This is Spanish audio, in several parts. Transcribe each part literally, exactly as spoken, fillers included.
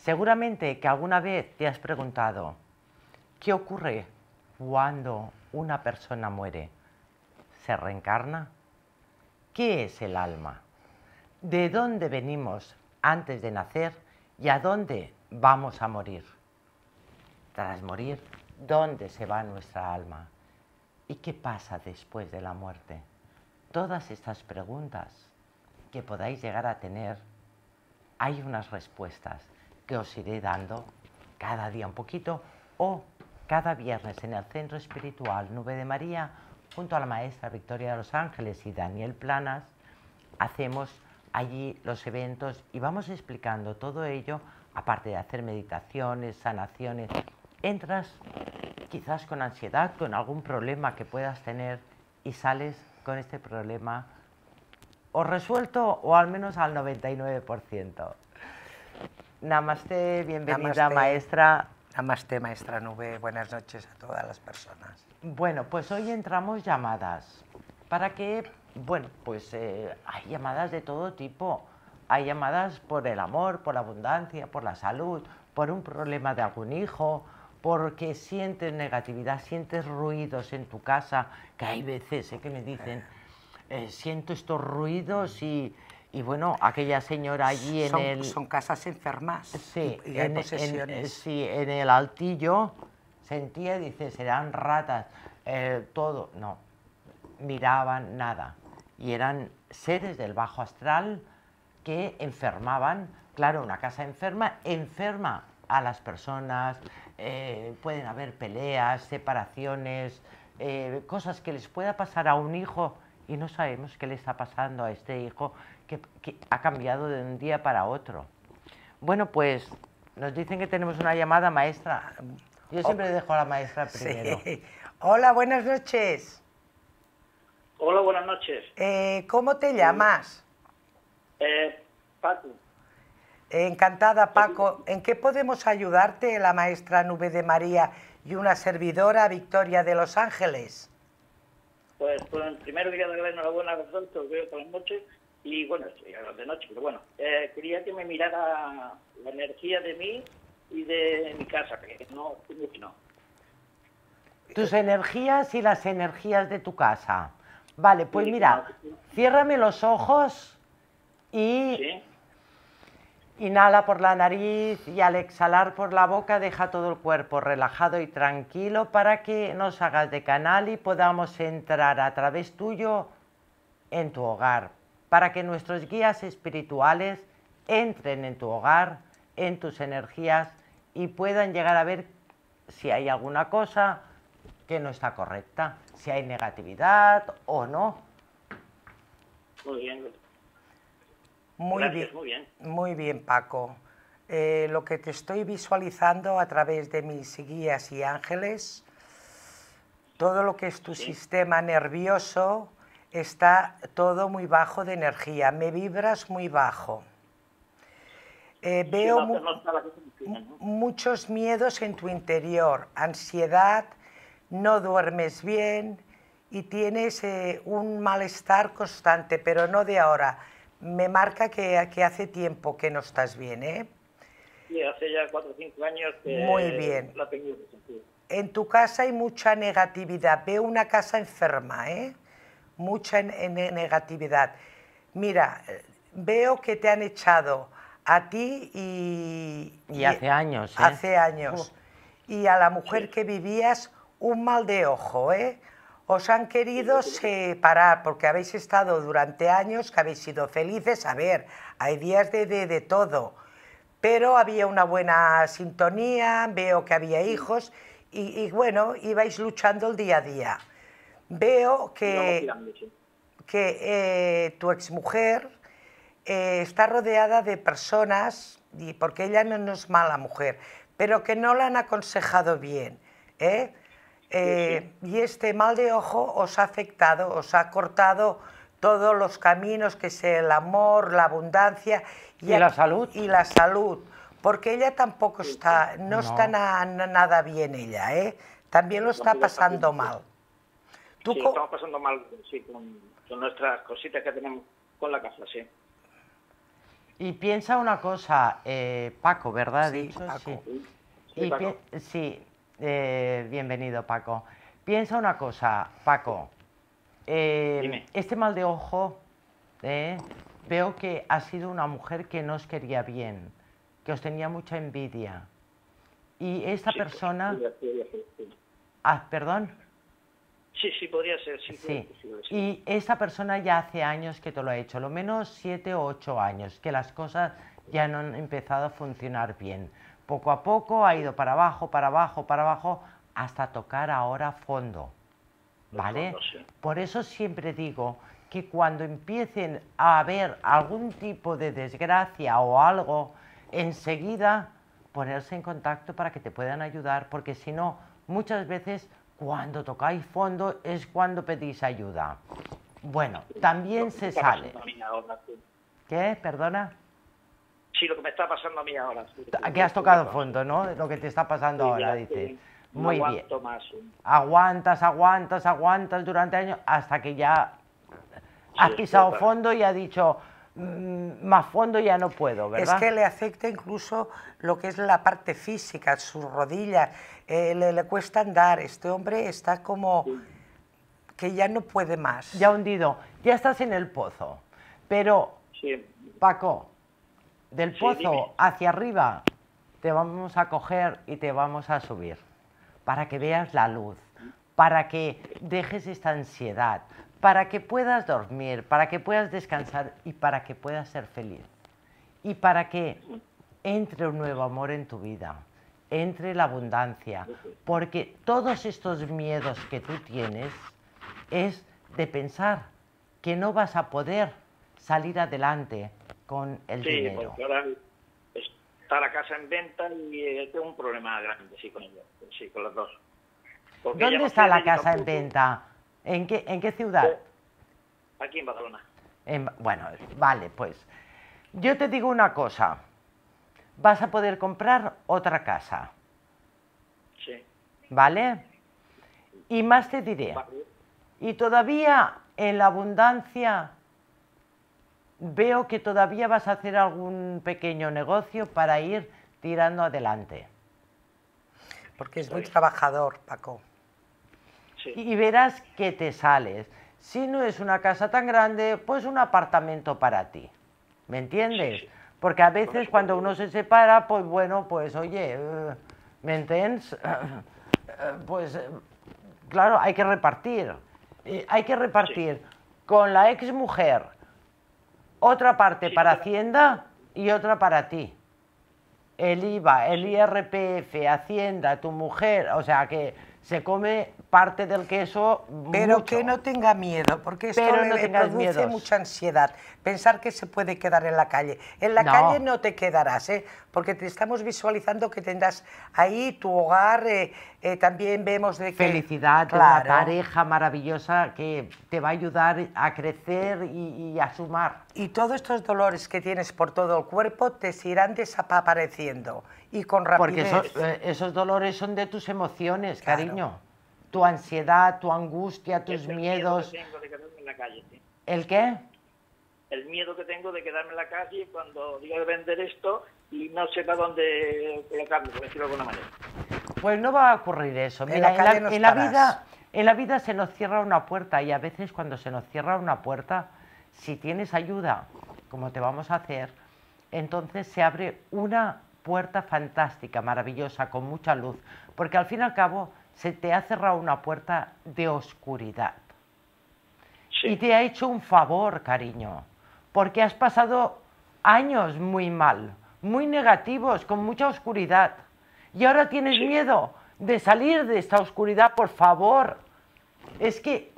Seguramente que alguna vez te has preguntado, ¿qué ocurre cuando una persona muere? ¿Se reencarna? ¿Qué es el alma? ¿De dónde venimos antes de nacer y a dónde vamos a morir? Tras morir, ¿dónde se va nuestra alma? ¿Y qué pasa después de la muerte? Todas estas preguntas que podáis llegar a tener, hay unas respuestas que os iré dando cada día un poquito o cada viernes en el Centro Espiritual Nube de María, junto a la maestra Victoria de los Ángeles y Daniel Planas, hacemos allí los eventos y vamos explicando todo ello, aparte de hacer meditaciones, sanaciones. Entras quizás con ansiedad, con algún problema que puedas tener y sales con este problema o resuelto o al menos al noventa y nueve por ciento. Namaste, bienvenida. Namaste, maestra. Namaste, maestra Nube, buenas noches a todas las personas. Bueno, pues hoy entramos llamadas para que, bueno, pues eh, hay llamadas de todo tipo. Hay llamadas por el amor, por la abundancia, por la salud, por un problema de algún hijo, porque sientes negatividad, sientes ruidos en tu casa, que hay veces eh, que me dicen, eh, siento estos ruidos y... Y bueno, aquella señora allí en son, el... Son casas enfermas. Sí, y, y hay en, posesiones. En, sí, en el altillo sentía, dice, serán ratas, eh, todo. No, miraban nada. Y eran seres del bajo astral que enfermaban. Claro, una casa enferma enferma a las personas, eh, pueden haber peleas, separaciones, eh, cosas que les pueda pasar a un hijo y no sabemos qué le está pasando a este hijo que, que ha cambiado de un día para otro. Bueno, pues nos dicen que tenemos una llamada, maestra. Yo siempre oh. dejo a la maestra primero. Sí. Hola, buenas noches. Hola, buenas noches. Eh, ¿Cómo te llamas? Eh, Paco. Encantada, Paco. ¿En qué podemos ayudarte, la maestra Nube de María y una servidora, Victoria de los Ángeles? Pues, pues primero quería darle enhorabuena a los dos, que os veo por la noche, y bueno, a las de noche, pero bueno, eh, quería que me mirara la energía de mí y de mi casa, que no, no. Tus energías y las energías de tu casa. Vale, pues sí, mira, no. Ciérrame los ojos y ¿sí? Inhala por la nariz y al exhalar por la boca deja todo el cuerpo relajado y tranquilo para que nos hagas de canal y podamos entrar a través tuyo en tu hogar, para que nuestros guías espirituales entren en tu hogar, en tus energías y puedan llegar a ver si hay alguna cosa que no está correcta, si hay negatividad o no. Muy bien. Muy Gracias, bien, muy bien. Muy bien, Paco. Eh, lo que te estoy visualizando a través de mis guías y ángeles, todo lo que es tu ¿sí? sistema nervioso está todo muy bajo de energía, me vibras muy bajo. Eh, veo sí, no, mu no funciona, ¿no? muchos miedos en tu interior, ansiedad, no duermes bien y tienes eh, un malestar constante, pero no de ahora. Me marca que, que hace tiempo que no estás bien, ¿eh? Sí, hace ya cuatro o cinco años que Muy bien. la tengo en sentido. En tu casa hay mucha negatividad. Veo una casa enferma, ¿eh? Mucha en, en negatividad. Mira, veo que te han echado a ti y... Y hace años, ¿eh? Hace años. Uh. Y a la mujer sí. que vivías un mal de ojo, ¿eh? Os han querido separar porque habéis estado durante años, que habéis sido felices. A ver, hay días de, de, de todo, pero había una buena sintonía, veo que había hijos y, y bueno, ibais luchando el día a día. Veo que, que eh, tu exmujer eh, está rodeada de personas, y porque ella no, no es mala mujer, pero que no la han aconsejado bien, ¿eh? Eh, sí, sí. Y este mal de ojo os ha afectado, os ha cortado todos los caminos, que es el amor, la abundancia y, y la salud. Y la salud, porque ella tampoco está, no, no. está na, na, nada bien ella, ¿eh? También lo está pasando mal. ¿Tú sí, estamos pasando mal sí, con, con nuestras cositas que tenemos con la casa, sí. Y piensa una cosa, eh, Paco, ¿verdad? Sí, Dicho? Paco. Sí. Sí, Y Paco. pi- sí, eh, bienvenido, Paco. Piensa una cosa, Paco. eh, Dime. este mal de ojo, eh, veo que ha sido una mujer que no os quería bien, que os tenía mucha envidia. Y esta Sí, persona... podría- podría ser, sí. Ah, perdón. Sí, sí, podría ser, sí. Sí, podría ser. y esta persona ya hace años que te lo ha hecho, lo menos siete o ocho años, que las cosas ya no han empezado a funcionar bien. Poco a poco ha ido para abajo, para abajo, para abajo, hasta tocar ahora fondo, ¿vale? Fondo, sí. Por eso siempre digo que cuando empiecen a haber algún tipo de desgracia o algo, enseguida ponerse en contacto para que te puedan ayudar, porque si no, muchas veces cuando tocáis fondo es cuando pedís ayuda. Bueno, también Lo que me se está sale. pasando a mí ahora, sí. ¿Qué? ¿Perdona? Sí, lo que me está pasando a mí ahora. Sí, Que has tocado fondo, ¿no? Lo que te está pasando Sí, ahora, ya, dices. sí, no Muy bien. aguanto más. Sí. Aguantas, aguantas, aguantas durante años hasta que ya has Sí, pisado es verdad. fondo y has dicho, "Mm, más fondo ya no puedo", ¿verdad? Es que le afecta incluso lo que es la parte física, sus rodillas, eh, le, le cuesta andar. Este hombre está como que ya no puede más. Ya hundido, ya estás en el pozo. Pero, Sí, Paco, del Sí, pozo dime. hacia arriba te vamos a coger y te vamos a subir para que veas la luz, para que dejes esta ansiedad, para que puedas dormir, para que puedas descansar y para que puedas ser feliz. Y para que entre un nuevo amor en tu vida, entre la abundancia, porque todos estos miedos que tú tienes es de pensar que no vas a poder salir adelante con el sí, dinero. porque ahora está la casa en venta y eh, tengo un problema grande, sí, con ella, sí, con las dos. Porque ella ¿Dónde no está quiere la ni casa en tampoco- venta? ¿En qué, en qué ciudad? Aquí en Badalona. En- bueno, vale, pues yo te digo una cosa, vas a poder comprar otra casa, Sí. ¿vale? Y más te diré, Vale. y todavía en la abundancia veo que todavía vas a hacer algún pequeño negocio para ir tirando adelante. Porque es muy trabajador, Paco. Sí. Y verás que te sales. Si no es una casa tan grande, pues un apartamento para ti. ¿Me entiendes? Sí, sí. Porque a veces cuando uno se separa, pues bueno, pues oye, eh, ¿me entiendes? Eh, Pues eh, claro, hay que repartir. Eh, Hay que repartir con la ex mujer otra parte Sí, para pero- Hacienda y otra para ti. El I V A, el I R P F, Hacienda, tu mujer, o sea que se come parte del queso Pero mucho. que no tenga miedo, porque esto Pero le, no le tengas produce miedos. mucha ansiedad. Pensar que se puede quedar en la calle. En la No. calle no te quedarás, ¿eh? Porque te estamos visualizando que tendrás ahí tu hogar. eh, eh, también vemos de que... Felicidad de Claro. una pareja maravillosa que te va a ayudar a crecer y, y a sumar. Y todos estos dolores que tienes por todo el cuerpo te se irán desapareciendo. Y con Porque rapidez. eso- eh, esos dolores son de tus emociones, Claro. cariño. Tu ansiedad, tu angustia, tus Es el miedos. miedo que tengo de quedarme en la calle, sí. ¿El qué? El miedo que tengo de quedarme en la calle cuando diga de vender esto y no sepa dónde colocarlo, por decirlo de alguna manera. Pues no va a ocurrir eso. En Mira, la en calle la, no en la estarás. vida, en la vida se nos cierra una puerta y a veces cuando se nos cierra una puerta, si tienes ayuda, como te vamos a hacer, entonces se abre una puerta fantástica, maravillosa, con mucha luz, porque al fin y al cabo se te ha cerrado una puerta de oscuridad. Sí. Y te ha hecho un favor, cariño, porque has pasado años muy mal, muy negativos, con mucha oscuridad. Y ahora tienes Sí. miedo de salir de esta oscuridad, por favor. Es que,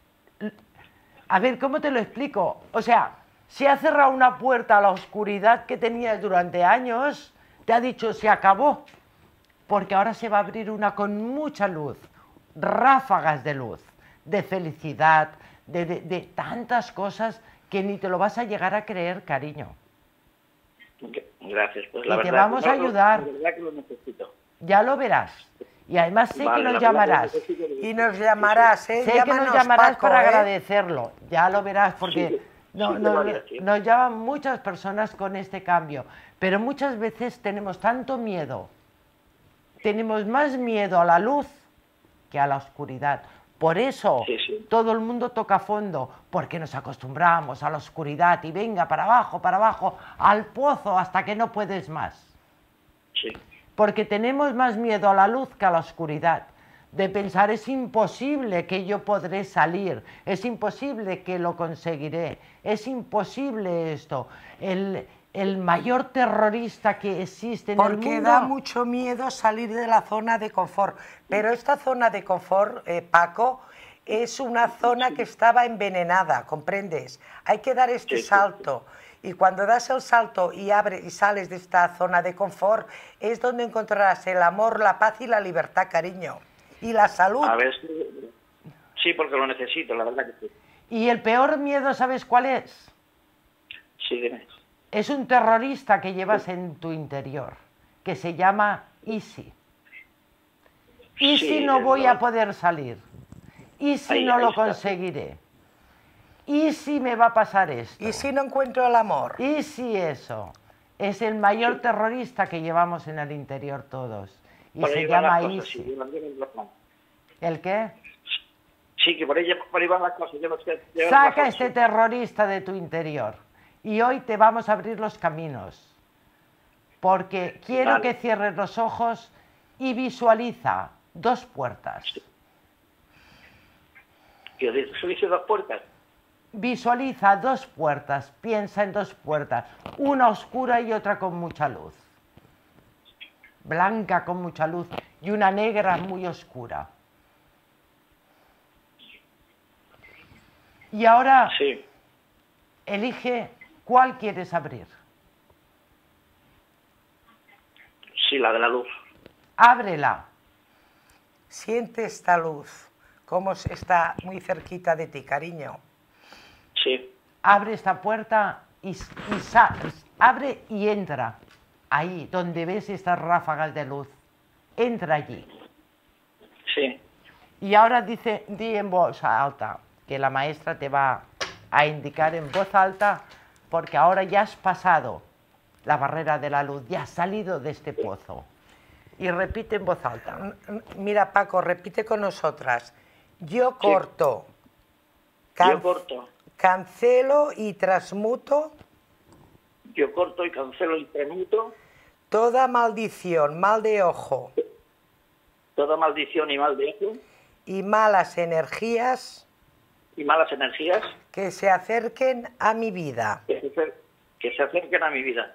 a ver, ¿cómo te lo explico? O sea, se ha cerrado una puerta a la oscuridad que tenías durante años, te ha dicho, se acabó, porque ahora se va a abrir una con mucha luz, ráfagas de luz, de felicidad, de, de- de tantas cosas que ni te lo vas a llegar a creer, cariño. Gracias, pues Y la te verdad. vamos no, a ayudar. La verdad que lo necesito. Ya lo verás. Y además sé Vale, que la nos verdad que llamarás. lo necesito. Y nos llamarás, ¿eh? Sé que nos Llámanos, llamarás Paco, para ¿eh? agradecerlo. Ya lo verás, porque No, Sí que no, lo haría, sí. nos llaman muchas personas con este cambio, pero muchas veces tenemos tanto miedo, tenemos más miedo a la luz que a la oscuridad. Por eso Sí, sí. todo el mundo toca fondo, porque nos acostumbramos a la oscuridad y venga para abajo, para abajo, al pozo hasta que no puedes más. Sí. Porque tenemos más miedo a la luz que a la oscuridad. De pensar es imposible que yo podré salir, es imposible que lo conseguiré, es imposible esto. El, el mayor terrorista que existe en el Porque mundo... da mucho miedo salir de la zona de confort. Pero esta zona de confort, eh, Paco, es una zona que estaba envenenada, ¿comprendes? Hay que dar este Sí, sí. salto. Y cuando das el salto y, abre, y sales de esta zona de confort, es donde encontrarás el amor, la paz y la libertad, cariño. Y la salud. A ver si... Sí, porque lo necesito, la verdad que sí. Y el peor miedo, ¿sabes cuál es? Sí, dime. Es un terrorista que llevas en tu interior, que se llama ¿y si? ¿Y Sí, si no es voy lo- a poder salir? ¿Y si Ahí- no ahí lo está. conseguiré? ¿Y si me va a pasar esto? Y si no encuentro el amor. ¿Y si eso? Es el mayor Sí. terrorista que llevamos en el interior todos. Y Por se ahí van llama las cosas, sí, Easy. yo lo entiendo, claro. ¿El qué? Sí, que por ahí, por ahí van las cosas. Yo no sé, yo no Saca sé, este sí. terrorista de tu interior. Y hoy te vamos a abrir los caminos. Porque quiero Vale. que cierres los ojos y visualiza dos puertas. Que de- subiste dos puertas. Visualiza dos puertas, piensa en dos puertas, una oscura y otra con mucha luz. Blanca con mucha luz y una negra muy oscura. Y ahora Sí. elige cuál quieres abrir. Sí, la de la luz. Ábrela. Siente esta luz, cómo está muy cerquita de ti, cariño. Sí. Abre esta puerta y, y sa- abre y entra. Ahí, donde ves estas ráfagas de luz. Entra allí. Sí. Y ahora dice, di en voz alta, que la maestra te va a indicar en voz alta, porque ahora ya has pasado la barrera de la luz, ya has salido de este pozo. Y repite en voz alta. Mira, Paco, repite con nosotras. Yo corto, Yo can- corto. cancelo y transmuto Yo corto y cancelo y transmuto toda maldición, mal de ojo toda maldición y mal de ojo y malas energías y malas energías que se acerquen a mi vida. que se, acer- que se acerquen a mi vida.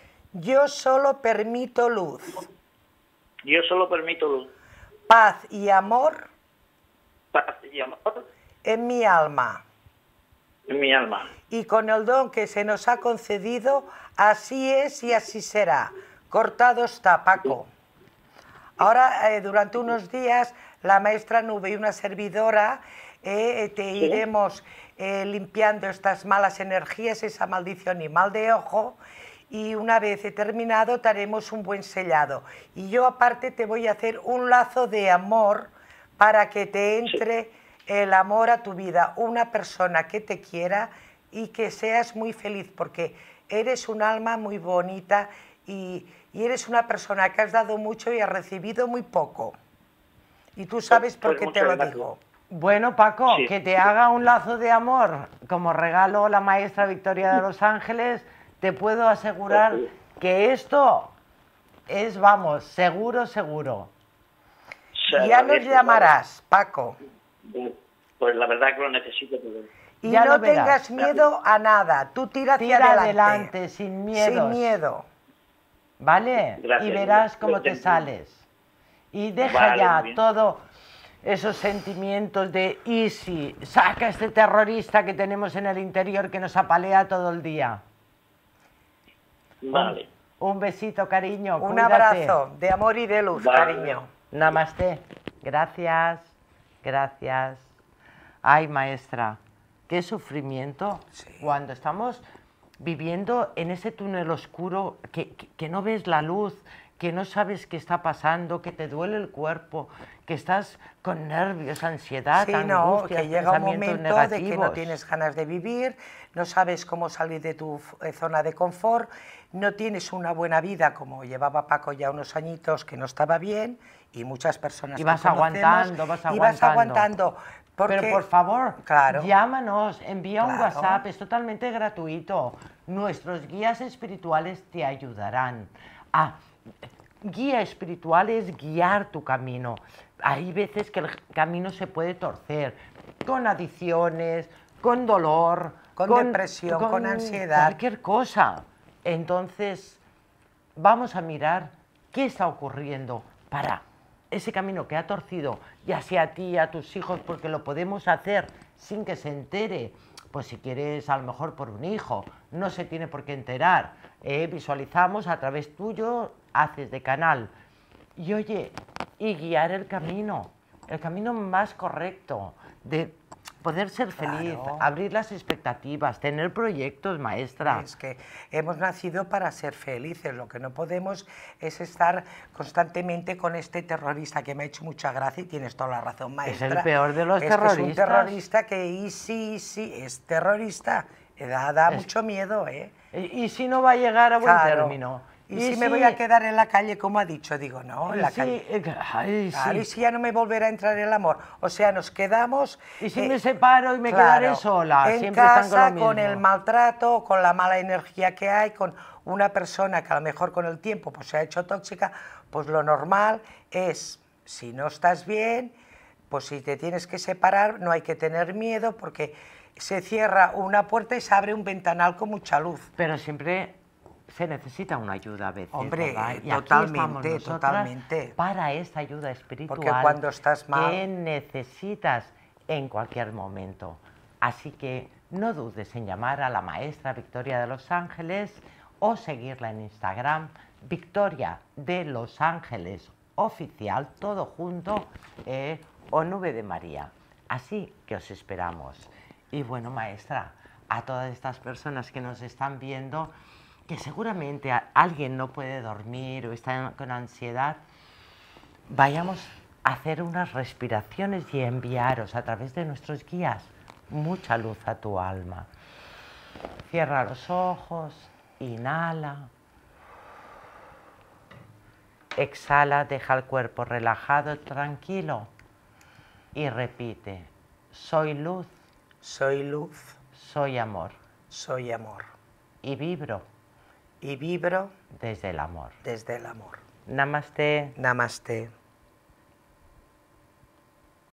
Yo solo permito luz, Yo solo permito luz, paz y amor paz y amor en mi alma. en mi alma. Y con el don que se nos ha concedido, así es y así será. Cortado está, Paco. Ahora, eh, durante unos días, la maestra Nube y una servidora eh, te Sí. iremos eh, limpiando estas malas energías, esa maldición y mal de ojo, y una vez he terminado te haremos un buen sellado. Y yo aparte te voy a hacer un lazo de amor para que te entre el amor a tu vida, una persona que te quiera y que seas muy feliz, porque eres un alma muy bonita y, y eres una persona que has dado mucho y has recibido muy poco. Y tú sabes por Pues qué te muchas lo gracias. digo. Bueno, Paco, Sí. que te haga un lazo de amor como regalo la maestra Victoria de Los Ángeles, te puedo asegurar que esto es, vamos, seguro, seguro. Se Y ya nos agradece, llamarás, Paco. ¿vale? Pues la verdad que lo necesito. Pero... Y Ya no lo verás. tengas miedo a nada, tú tira hacia Tira adelante. adelante, sin miedos. Sin miedo. ¿Vale? Gracias. Y verás cómo Lo te entiendo. sales. Y deja Vale, ya muy bien. todo esos sentimientos de easy. Saca este terrorista que tenemos en el interior que nos apalea todo el día. Vale. Un besito, cariño. Un cuídate. abrazo de amor y de luz, Vale. cariño. Namaste. Gracias. Gracias. Ay, maestra, qué sufrimiento Sí. cuando estamos viviendo en ese túnel oscuro que, que- que no ves la luz, que no sabes qué está pasando, que te duele el cuerpo, que estás con nervios, ansiedad, Sí, angustias, no, que llega un pensamientos momento negativos. de que no tienes ganas de vivir, no sabes cómo salir de tu eh, zona de confort, no tienes una buena vida, como llevaba Paco ya unos añitos, que no estaba bien, y muchas personas Y que vas conocemos, aguantando, vas y vas aguantando. aguantando. Porque, Pero por favor, claro, llámanos, envía un Claro. WhatsApp, es totalmente gratuito. Nuestros guías espirituales te ayudarán. Ah, guía espiritual es guiar tu camino. Hay veces que el camino se puede torcer con adicciones, con dolor, Con depresión, con ansiedad. cualquier cosa. Entonces, vamos a mirar qué está ocurriendo para ese camino que ha torcido, ya sea a ti, a tus hijos, porque lo podemos hacer sin que se entere. Pues si quieres, a lo mejor por un hijo, no se tiene por qué enterar. Eh, visualizamos a través tuyo, haces de canal. Y oye, y guiar el camino, el camino más correcto, de poder ser feliz, Claro. abrir las expectativas, tener proyectos, maestra. Es que hemos nacido para ser felices, lo que no podemos es estar constantemente con este terrorista que me ha hecho mucha gracia y tienes toda la razón, maestra. Es el peor de los es que es un terroristas. terrorista que y sí, sí, es terrorista, da, da Es- mucho miedo, ¿eh? Y, y si no va a llegar a buen Claro. término. Y, si me voy a quedar en la calle, como ha dicho, digo, no, en y la si- calle. eh, ay, Claro, sí. y si ya no me volverá a entrar el amor. O sea, nos quedamos... Y si eh, me separo y me claro, quedaré sola, en siempre están con casa, lo mismo. con el maltrato, con la mala energía que hay, con una persona que a lo mejor con el tiempo pues, se ha hecho tóxica, pues lo normal es, si no estás bien, pues si te tienes que separar, no hay que tener miedo porque se cierra una puerta y se abre un ventanal con mucha luz. Pero siempre se necesita una ayuda a veces, Hombre, ¿verdad? eh, Y aquí totalmente, estamos nosotras totalmente. para esta ayuda espiritual Porque cuando estás mal- que necesitas en cualquier momento. Así que no dudes en llamar a la maestra Victoria de Los Ángeles o seguirla en Instagram, Victoria de Los Ángeles Oficial, todo junto, eh, o Nube de María. Así que os esperamos. Y bueno, maestra, a todas estas personas que nos están viendo, que seguramente a- alguien no puede dormir o está con ansiedad, vayamos a hacer unas respiraciones y enviaros a través de nuestros guías mucha luz a tu alma. Cierra los ojos, inhala, exhala, deja el cuerpo relajado, tranquilo y repite, soy luz, Soy luz, soy amor soy amor. y vibro Y vibro desde el amor. desde el amor. Namaste. Namaste.